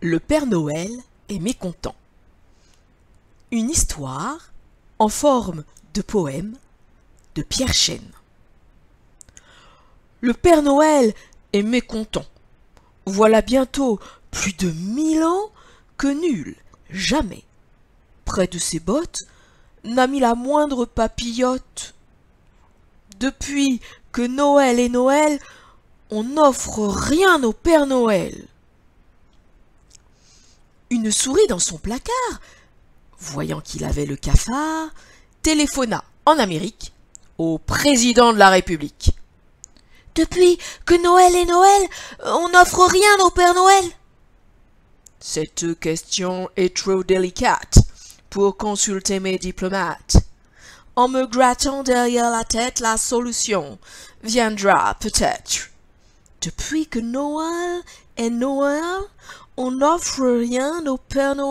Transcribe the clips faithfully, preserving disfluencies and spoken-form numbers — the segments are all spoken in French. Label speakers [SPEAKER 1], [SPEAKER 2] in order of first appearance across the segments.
[SPEAKER 1] Le Père Noël est mécontent. Une histoire en forme de poème de Pierre Chêne. Le Père Noël est mécontent. Voilà bientôt plus de mille ans que nul, jamais, près de ses bottes, n'a mis la moindre papillote. Depuis que Noël est Noël, on n'offre rien au Père Noël. Une souris dans son placard, voyant qu'il avait le cafard, téléphona en Amérique au président de la République. « Depuis que Noël est Noël, on n'offre rien au Père Noël !»« Cette question est trop délicate pour consulter mes diplomates. En me grattant derrière la tête, la solution viendra peut-être. Depuis que Noël est Noël, on n'offre rien au Père Noël ?»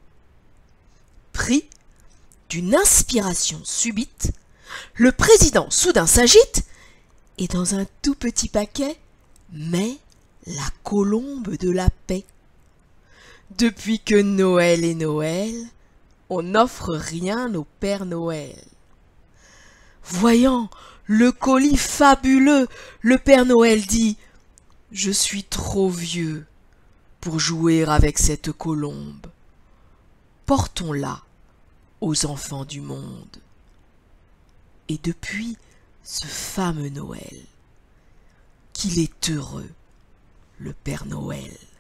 [SPEAKER 1] Pris d'une inspiration subite, le président soudain s'agite et dans un tout petit paquet met la colombe de la paix. Depuis que Noël est Noël, on n'offre rien au Père Noël. Voyant le colis fabuleux, le Père Noël dit « Je suis trop vieux pour jouer avec cette colombe. Portons-la aux enfants du monde. » Et depuis ce fameux Noël, qu'il est heureux, le Père Noël.